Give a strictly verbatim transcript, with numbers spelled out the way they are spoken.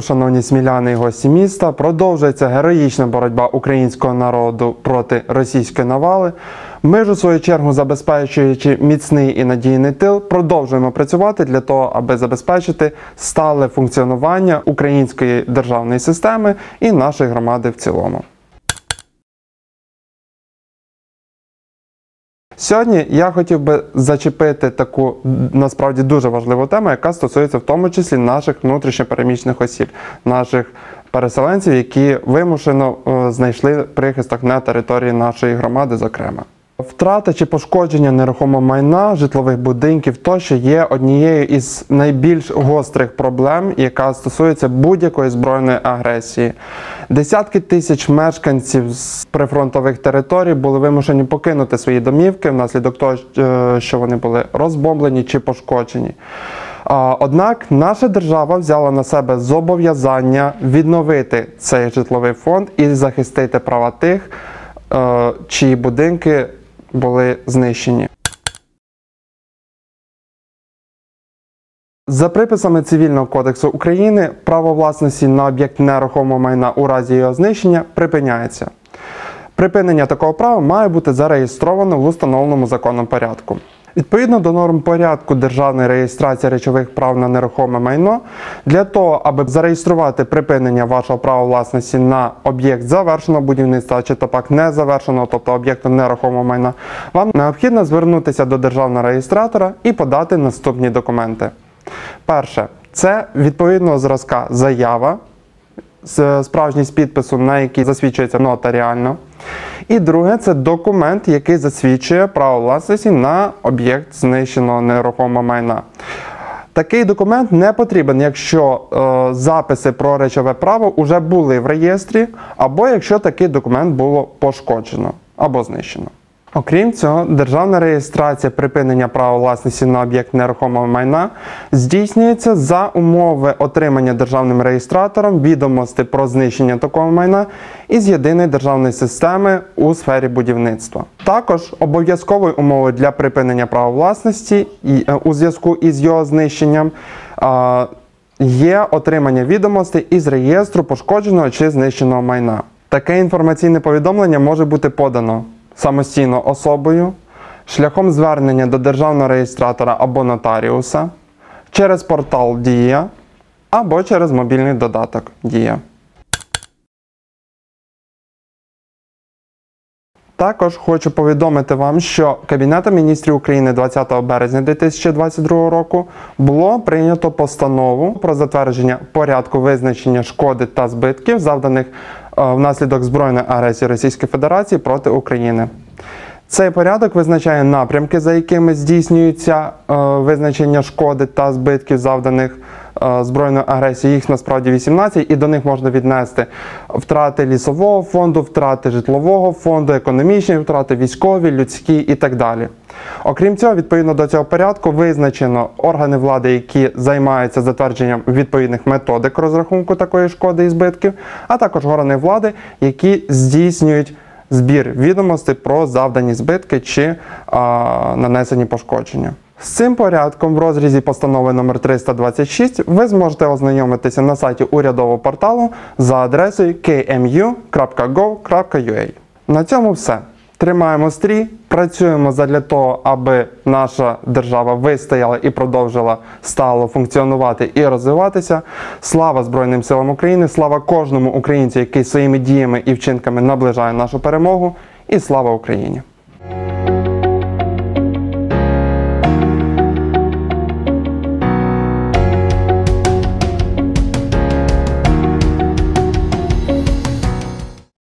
Шановні сміляни і гості міста, продовжується героїчна боротьба українського народу проти російської навали. Ми ж, у свою чергу, забезпечуючи міцний і надійний тил, продовжуємо працювати для того, аби забезпечити стале функціонування української державної системи і нашої громади в цілому. Сьогодні я хотів би зачепити таку, насправді, дуже важливу тему, яка стосується в тому числі наших внутрішньопереміщених осіб, наших переселенців, які вимушено знайшли прихисток на території нашої громади, зокрема. Втрата чи пошкодження нерухомого майна, житлових будинків тощо є однією із найбільш гострих проблем, яка стосується будь-якої збройної агресії. Десятки тисяч мешканців з прифронтових територій були вимушені покинути свої домівки внаслідок того, що вони були розбомблені чи пошкоджені. Однак наша держава взяла на себе зобов'язання відновити цей житловий фонд і захистити права тих, чиї будинки були знищені. За приписами Цивільного кодексу України, право власності на об'єкт нерухомого майна у разі його знищення припиняється. Припинення такого права має бути зареєстровано в установленому законом порядку. Відповідно до норм порядку державної реєстрації речових прав на нерухоме майно, для того, аби зареєструвати припинення вашого права власності на об'єкт завершеного будівництва, чи то пак не завершеного, тобто об'єкту нерухомого майна, вам необхідно звернутися до державного реєстратора і подати наступні документи. Перше – це відповідного зразка заява, справжній з підпису, на який засвідчується нотаріально. І друге – це документ, який засвідчує право власності на об'єкт знищеного нерухомого майна. Такий документ не потрібен, якщо е, записи про речове право вже були в реєстрі, або якщо такий документ було пошкоджено або знищено. Окрім цього, державна реєстрація припинення права власності на об'єкт нерухомого майна здійснюється за умови отримання державним реєстратором відомостей про знищення такого майна із єдиної державної системи у сфері будівництва. Також обов'язковою умовою для припинення права власності у зв'язку із його знищенням є отримання відомостей із реєстру пошкодженого чи знищеного майна. Таке інформаційне повідомлення може бути подано самостійно особою, шляхом звернення до державного реєстратора або нотаріуса, через портал Дія або через мобільний додаток Дія. Також хочу повідомити вам, що Кабінетом міністрів України двадцятого березня дві тисячі двадцять другого року було прийнято постанову про затвердження порядку визначення шкоди та збитків, завданих внаслідок збройної агресії Російської Федерації проти України. Цей порядок визначає напрямки, за якими здійснюється е, визначення шкоди та збитків, завданих е, збройною агресією. Їх насправді вісімнадцять, і до них можна віднести втрати лісового фонду, втрати житлового фонду, економічні втрати, військові, людські і так далі. Окрім цього, відповідно до цього порядку визначено органи влади, які займаються затвердженням відповідних методик розрахунку такої шкоди і збитків, а також органи влади, які здійснюють збір відомостей про завдані збитки чи а, нанесені пошкодження. З цим порядком в розрізі постанови номер триста двадцять шість ви зможете ознайомитися на сайті урядового порталу за адресою кей ем ю крапка гов крапка ю а. На цьому все. Тримаємо стрій, працюємо задля того, аби наша держава вистояла і продовжила стало функціонувати і розвиватися. Слава Збройним силам України, слава кожному українцю, який своїми діями і вчинками наближає нашу перемогу, і слава Україні!